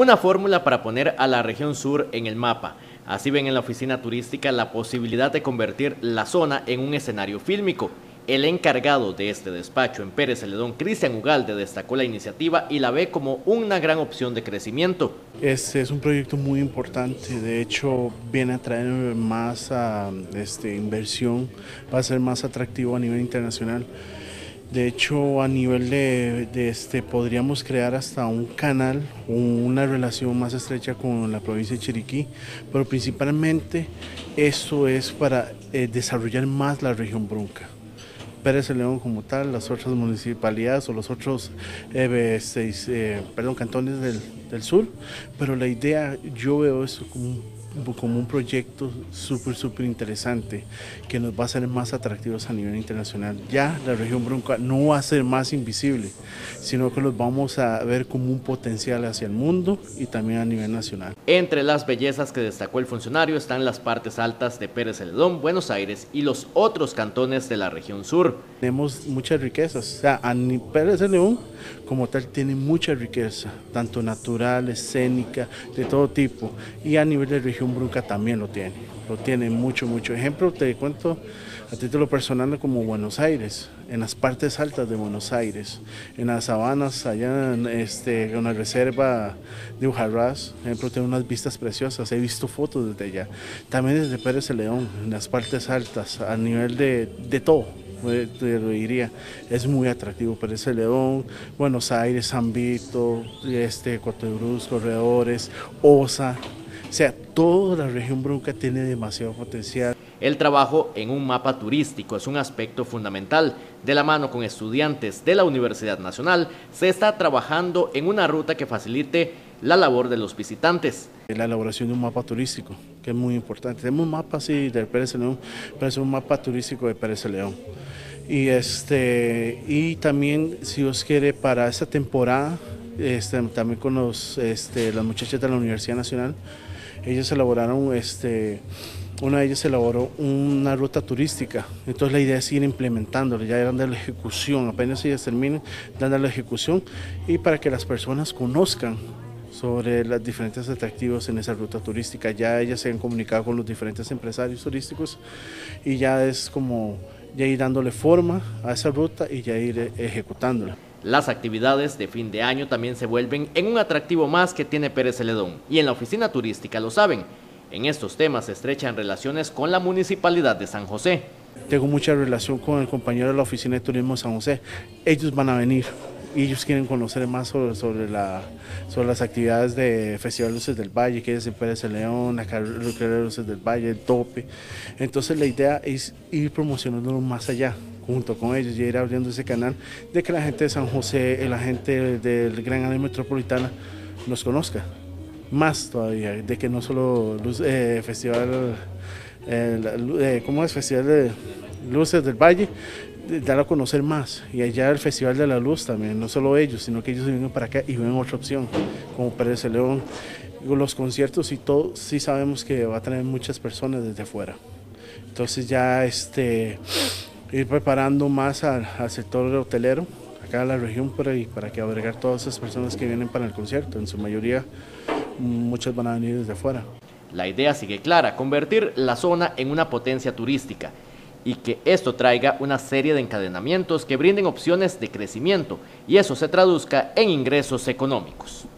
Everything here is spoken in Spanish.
una fórmula para poner a la región sur en el mapa. Así ven en la oficina turística la posibilidad de convertir la zona en un escenario fílmico. El encargado de este despacho en Pérez Celedón, Cristian Ugalde, destacó la iniciativa y la ve como una gran opción de crecimiento. Este es un proyecto muy importante, de hecho viene a traer más inversión, va a ser más atractivo a nivel internacional. De hecho, a nivel podríamos crear hasta un canal, una relación más estrecha con la provincia de Chiriquí, pero principalmente esto es para desarrollar más la región Brunca. Pérez Celedón como tal, las otras municipalidades o los otros cantones del sur, pero la idea, yo veo eso como un proyecto súper interesante que nos va a hacer más atractivos a nivel internacional. Ya la región Brunca no va a ser más invisible, sino que los vamos a ver como un potencial hacia el mundo y también a nivel nacional. Entre las bellezas que destacó el funcionario están las partes altas de Pérez Celedón, Buenos Aires y los otros cantones de la región sur. Tenemos muchas riquezas, o sea, Pérez Celedón como tal tiene mucha riqueza, tanto natural, escénica, de todo tipo, y a nivel de región Brunca también lo tiene mucho. Ejemplo, te cuento a título personal como Buenos Aires, en las partes altas de Buenos Aires, en las sabanas, allá en la reserva de Ujarrás, ejemplo, tiene unas vistas preciosas, he visto fotos desde allá, también desde Pérez Celedón, en las partes altas, a nivel de todo. Te lo diría, es muy atractivo Pérez Celedón, Buenos Aires, San Vito, Cotobruz, Corredores, Osa, o sea, toda la región Brunca tiene demasiado potencial. El trabajo en un mapa turístico es un aspecto fundamental. De la mano con estudiantes de la Universidad Nacional, se está trabajando en una ruta que facilite la labor de los visitantes. La elaboración de un mapa turístico, que es muy importante. Tenemos un mapa así de Pérez Celedón, pero es un mapa turístico de Pérez Celedón. Y también, si Dios quiere, para esta temporada, también con las muchachas de la Universidad Nacional, ellos elaboraron, una de ellas elaboró una ruta turística, entonces la idea es ir implementándolo, ya dando la ejecución, apenas ellas terminen, dando la ejecución y para que las personas conozcan sobre los diferentes atractivos en esa ruta turística. Ya ellas se han comunicado con los diferentes empresarios turísticos y ya es como ya ir dándole forma a esa ruta y ya ir ejecutándola. Las actividades de fin de año también se vuelven en un atractivo más que tiene Pérez Celedón, y en la oficina turística lo saben. En estos temas se estrechan relaciones con la Municipalidad de San José. Tengo mucha relación con el compañero de la Oficina de Turismo de San José. Ellos van a venir y ellos quieren conocer más sobre las actividades de Festival Luces del Valle, que es en Pérez Celedón, la carrera de Luces del Valle, el tope. Entonces la idea es ir promocionándolo más allá, junto con ellos, y ir abriendo ese canal de que la gente de San José, la gente del Gran Área Metropolitana nos conozca. Más todavía, de que no solo Festival de Luces del Valle, dar a conocer más, y allá el Festival de la Luz también, no solo ellos, sino que ellos vienen para acá y ven otra opción, como Pérez Celedón, los conciertos y todo, sí sabemos que va a traer muchas personas desde afuera, entonces ya ir preparando más al sector hotelero, acá en la región, para que albergar todas esas personas que vienen para el concierto, en su mayoría muchas van a venir desde afuera. La idea sigue clara, convertir la zona en una potencia turística y que esto traiga una serie de encadenamientos que brinden opciones de crecimiento y eso se traduzca en ingresos económicos.